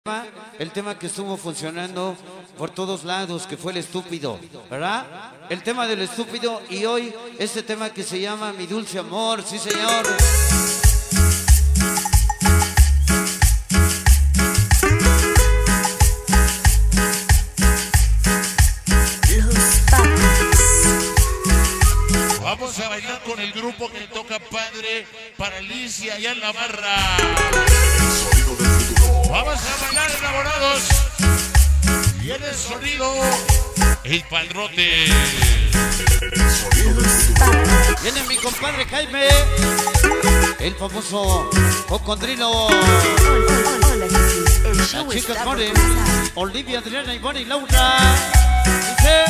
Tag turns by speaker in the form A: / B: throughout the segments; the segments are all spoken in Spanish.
A: El tema que estuvo funcionando por todos lados, que fue el estúpido, ¿verdad? El tema del estúpido, y hoy este tema que se llama Mi Dulce Amor, sí señor.
B: Vamos a bailar con el grupo que toca padre para Alicia allá en la barra. Vamos a bailar enamorados. Y en el sonido, el padrote.
A: Viene mi compadre Jaime, el famoso cocodrilo. Las chicas More, Olivia, Adriana, Ivonne y Laura. Dice...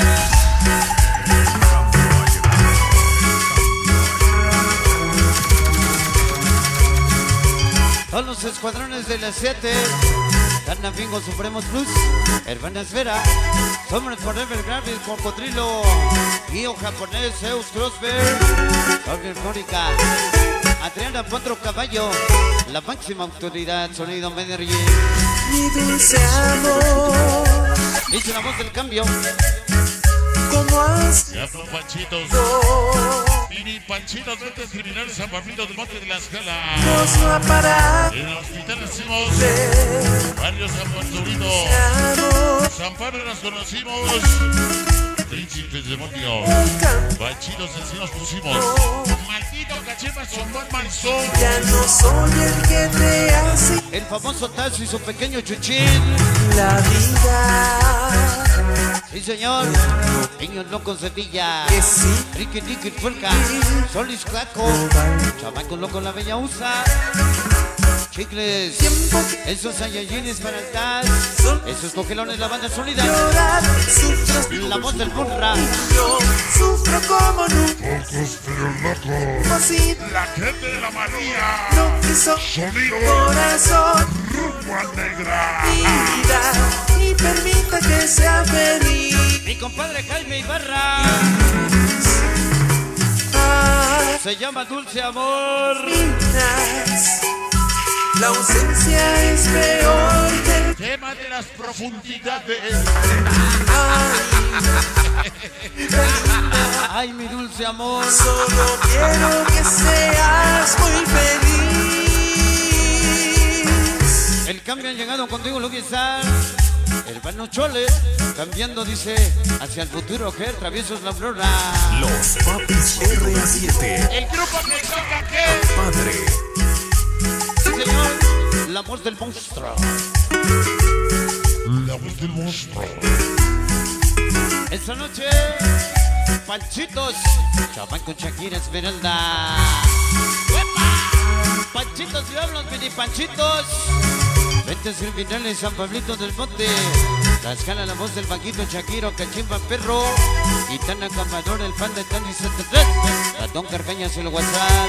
A: Todos los escuadrones de las 7, Dana Bingo Supremos Plus, Hermanas Vera, Somos Forever Gravis, Cocodrilo, Guío Japonés, Zeus Crossbear, Jorge Mónica, Adriana Potro Caballo, la máxima autoridad, Sonido Medellín.
C: Mi dulce amor,
A: dice la voz del cambio.
C: ¿Cómo has
B: ya son panchitos? Mini panchitos, vete criminal San Pablito del Monte de la Escala.
C: no ha parado?
B: En el hospital nacimos, Barrio San Panturino, San Pablo nos conocimos. Príncipes demonios, panchitos así nos pusimos. Maldito cachepas son buen malzón.
C: Ya no soy el que te hace
A: El famoso Tazo y su pequeño Chuchín.
C: la vida.
A: Sí señor, niños locos de Villa,
C: Que sí,
A: Ricky Ricky Fulca, Solis Caco, Chamaco Loco la Bella Usa, Chicles, esos Saiyajines para el Taz, esos cogelones la banda sólida,
C: llorar, sufro,
A: la voz del Burra,
C: yo sufro como nunca.
B: Pocos pero locos.
C: Así
B: La gente de la María.
C: no quiso
B: Sonido
C: corazón,
B: rumbo a negra.
C: mi vida, y permita que sea feliz.
A: mi compadre Jaime Ibarra, se llama Dulce Amor.
C: La ausencia es peor que
B: Tema de las profundidades.
A: Ay, mi dulce amor.
C: solo quiero que seas muy feliz.
A: El cambio ha llegado contigo, Lucky Star. Hermano Chole, cambiando, dice, hacia el futuro, que traviesos la flora.
D: Los Papis RA7.
B: El grupo que toca qué.
D: Padre.
A: Sí, señor, la voz del monstruo.
B: La voz del monstruo.
A: Esta noche, Panchitos, Chamán con Shakira Esmeralda. ¡Uepa! Panchitos Diablos, mini Panchitos. Ventes criminales, San Pablito del Monte. La escala, la voz del Vaquito, Shakiro, Cachimba Perro. Gitana Camador, el fan de Tani 73. Ratón Carcañas, el WhatsApp.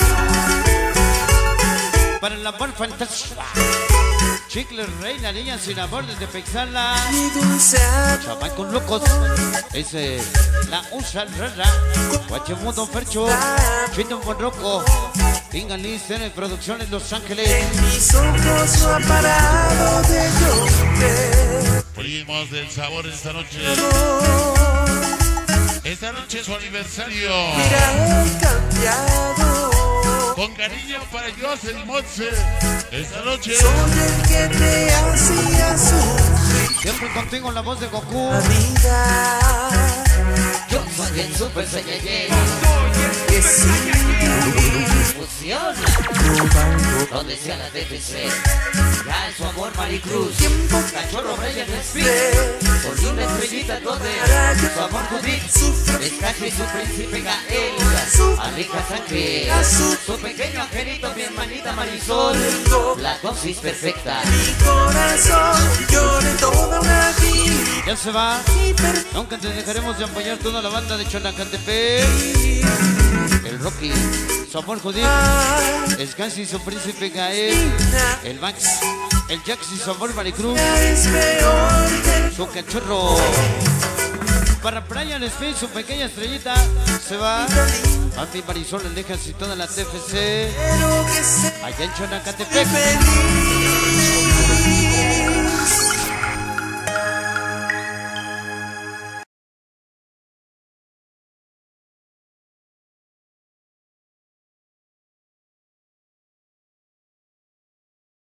A: Para el amor fantástico. Chicles Reina, niña sin amor desde Pexala.
C: Mi dulce amor,
A: Chamán con locos. Ese, la usa rara. Guachemundo Fercho. Chino Monroco. Pingalis, en Producciones Los Ángeles.
C: en mis ojos no ha parado de llover.
B: Primos del sabor esta noche. Esta noche es su aniversario.
C: Mira, he cambiado.
B: Con cariño para José Monse. Esta noche.
C: Soy el que te hacía sufrir
A: Siempre contigo en la voz de Goku.
C: la vida.
A: Yo soy el Super Saiyajin.
C: Que sí,
A: Fusión. Donde sea la TPC. Ya en su amor Maricruz.
C: tiempo
A: Cachorro Brian Speed.
C: de
A: Con una estrellita donde su amor Judith.
C: sufro
A: Descaje su príncipe Gael. Aleja sangre. Su pequeño angelito, mi hermanita Marisol. La dosis perfecta.
C: mi corazón. Lloré toda una vida.
A: Ya se va.
C: Y perdí
A: Nunca te dejaremos de apoyar toda la banda de Chonacantepec. El Rocky, su amor Judith. Es casi su príncipe Gael. El Max, el Jax y su amor Maricruz.
C: es peor que
A: Su cachorro. Para Brian Speed, su pequeña estrellita. Se va. Papi Marisol, el Lejas y toda la TFC.
C: quiero que sea
A: Allá en Chonacantepec.
C: feliz.